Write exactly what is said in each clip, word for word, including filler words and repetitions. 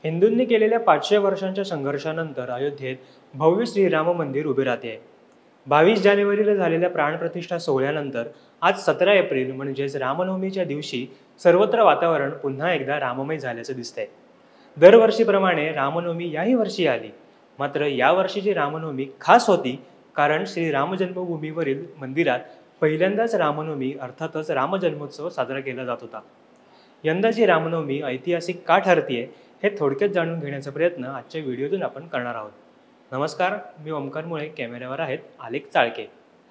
हिंदूंनी केलेल्या पाचशे वर्षांच्या संघर्षानंतर अयोध्येत भव्य श्रीराम मंदिर उभे राहते आहे. बावीस जानेवारीला झालेल्या प्राणप्रतिष्ठा सोहळ्यानंतर आज सतरा एप्रिल म्हणजेच रामनवमीच्या दिवशी सर्वत्र वातावरण पुन्हा एकदा राममय झाल्याचं दिसतंय. दरवर्षीप्रमाणे रामनवमी याही वर्षी आली. मात्र या वर्षीची रामनवमी खास होती कारण श्री राम जन्मभूमीवरील मंदिरात पहिल्यांदाच रामनवमी अर्थातच रामजन्मोत्सव साजरा केला जात होता. यंदाची रामनवमी ऐतिहासिक का ठरतीये हे थोडक्यात जाणून घेण्याचा प्रयत्न आजच्या व्हिडिओतून आपण करणार आहोत. नमस्कार, मी ओमकार मुळे, कॅमेऱ्यावर आहेत आलेख चाळके.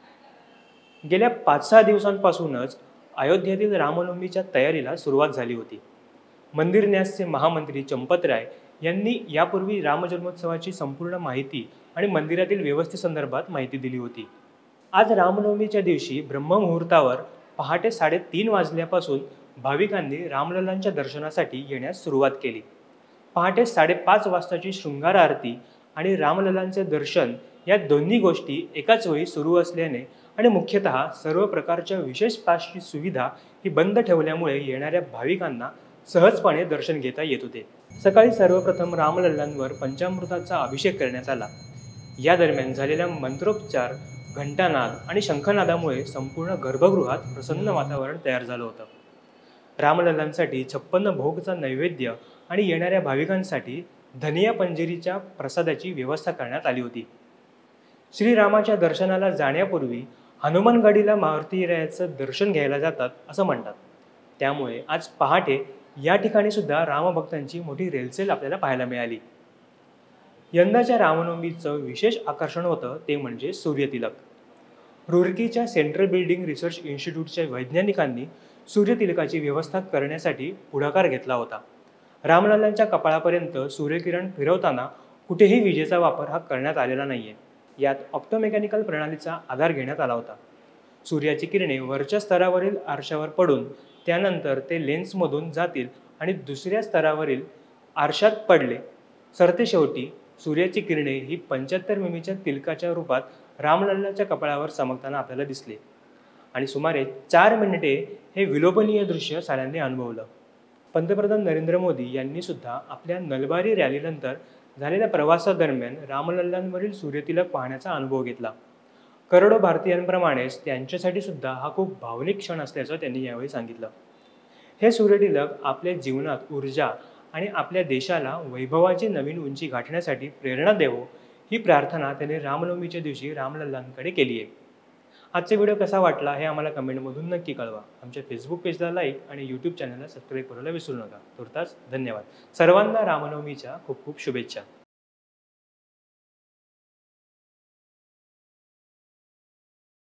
गेल्या पाच सहा दिवसांपासूनच अयोध्येतील रामनवमीच्या तयारीला सुरुवात झाली होती. मंदिर न्यासचे महामंत्री चंपतराय यांनी यापूर्वी रामजन्मोत्सवाची संपूर्ण माहिती आणि मंदिरातील व्यवस्थेसंदर्भात माहिती दिली होती. आज रामनवमीच्या दिवशी ब्रह्ममुहूर्तावर पहाटे साडेतीन वाजल्यापासून भाविकांनी रामलल्लांच्या दर्शनासाठी येण्यास सुरुवात केली. पहाटे साडेपाच वाजताची शृंगार आरती आणि रामलल्लांचे दर्शन या दोन्ही गोष्टी एकाच वेळी सुरू असल्याने आणि मुख्यतः सर्व प्रकारच्या विशेष पासची सुविधा ही बंद ठेवल्यामुळे येणाऱ्या भाविकांना सहजपणे दर्शन घेता येत होते. सकाळी सर्वप्रथम रामलल्लांवर पंचामृताचा अभिषेक करण्यात आला. या दरम्यान झालेल्या मंत्रोपचार, घंटानाद आणि शंखनादामुळे संपूर्ण गर्भगृहात प्रसन्न वातावरण तयार झालं होतं. रामलल्लांसाठी छप्पन्न भोगचा नैवेद्य आणि येणाऱ्या भाविकांसाठी धनिया पंजिरीच्या प्रसादाची व्यवस्था करण्यात आली होती. श्रीरामाच्या दर्शनाला जाण्यापूर्वी हनुमानगडीला मारुतीरायाचं दर्शन घ्यायला जातात असं म्हणतात. त्यामुळे आज पहाटे या ठिकाणी सुद्धा रामभक्तांची मोठी रेलचेल आपल्याला पाहायला मिळाली. यंदाच्या रामनवमीचं विशेष आकर्षण होतं ते म्हणजे सूर्यतिलक. रुरकीच्या सेंट्रल बिल्डिंग रिसर्च इन्स्टिट्यूटच्या वैज्ञानिकांनी सूर्यतिलकाची व्यवस्था करण्यासाठी पुढाकार घेतला होता. रामलल्लांच्या कपाळापर्यंत सूर्यकिरण फिरवताना कुठेही विजेचा वापर हा करण्यात आलेला नाहीये. यात ऑप्टोमेकॅनिकल प्रणालीचा आधार घेण्यात आला होता. सूर्याची किरणे वरच्या स्तरावरील आरशावर पडून त्यानंतर ते लेन्समधून जातील आणि दुसऱ्या स्तरावरील आरशात पडले. सरतेशेवटी सूर्याची किरणे ही पंच्याहत्तर मिमीच्या तिलकाच्या रूपात रामलल्लाच्या कपाळावर चमकताना आपल्याला दिसले आणि सुमारे चार मिनिटे हे विलोभनीय दृश्य साऱ्यांनी अनुभवलं. पंतप्रधान नरेंद्र मोदी यांनी सुद्धा आपल्या नलबारी रॅलीनंतर झालेल्या प्रवासादरम्यान रामलल्लांवरील सूर्यतिलक पाहण्याचा अनुभव घेतला. करोडो भारतीयांप्रमाणेच त्यांच्यासाठी सुद्धा हा खूप भावनिक क्षण असल्याचं त्यांनी यावेळी सांगितलं. हे सूर्यतिलक आपल्या जीवनात ऊर्जा आणि आपल्या देशाला वैभवाची नवीन उंची गाठण्यासाठी प्रेरणा देवो ही प्रार्थना त्यांनी रामनवमीच्या दिवशी रामलल्लांकडे केली आहे. आजचा व्हिडिओ कसा वाटला हे आम्हाला कमेंटमधून नक्की कळवा. आमच्या फेसबुक पेजला लाईक आणि यूट्यूब चॅनलला सबस्क्राईब करायला विसरू नका. तुर्तास धन्यवाद. सर्वांना रामनवमीच्या खूप खूप शुभेच्छा.